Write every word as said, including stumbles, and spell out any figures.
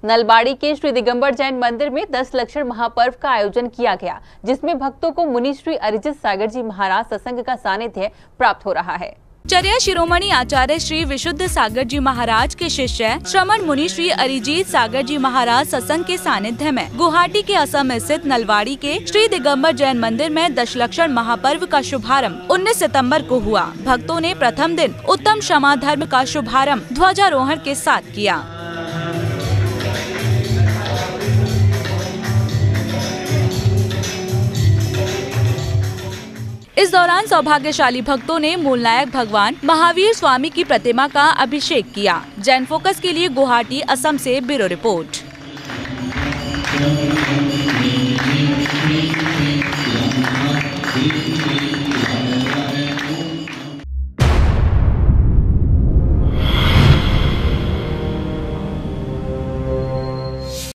नलबाड़ी के श्री दिगंबर जैन मंदिर में दस लक्षण महापर्व का आयोजन किया गया, जिसमें भक्तों को मुनि श्री अरिजीत सागर जी महाराज सत्संग का सानिध्य प्राप्त हो रहा है। चर्या शिरोमणि आचार्य श्री विशुद्ध सागर जी महाराज के शिष्य श्रमण मुनि श्री अरिजीत सागर जी महाराज सत्संग के सानिध्य में गुवाहाटी के असम स्थित नलबाड़ी के श्री दिगंबर जैन मंदिर में दशलक्षण महापर्व का शुभारंभ उन्नीस सितंबर को हुआ। भक्तों ने प्रथम दिन उत्तम क्षमा धर्म का शुभारंभ ध्वजारोहण के साथ किया। इस दौरान सौभाग्यशाली भक्तों ने मूलनायक भगवान महावीर स्वामी की प्रतिमा का अभिषेक किया। जैन फोकस के लिए गुवाहाटी असम से ब्यूरो रिपोर्ट।